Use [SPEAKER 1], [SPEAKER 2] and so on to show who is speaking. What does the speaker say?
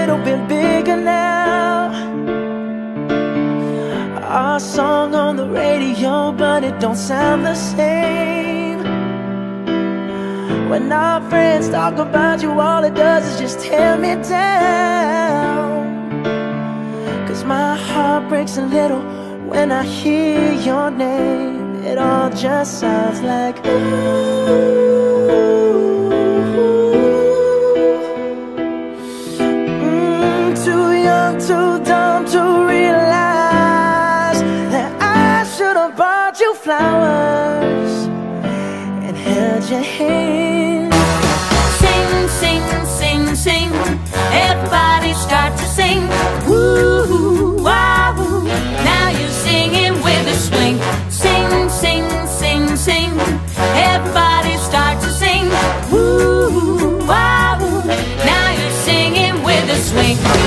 [SPEAKER 1] little bit bigger now. Our song on the radio, but it don't sound the same. When our friends talk about you, all it does is just tear me down. 'Cause my heart breaks a little when I hear your name. It all just sounds like ooh. Too young, too dumb to realize that I should have bought you flowers and held your hand.
[SPEAKER 2] Sing, sing, sing, sing. Everybody start to sing. Woo, wow. Now you're singing with a swing. Sing, sing, sing, sing. Everybody start to sing. Woo, wow. Now you're singing with a swing.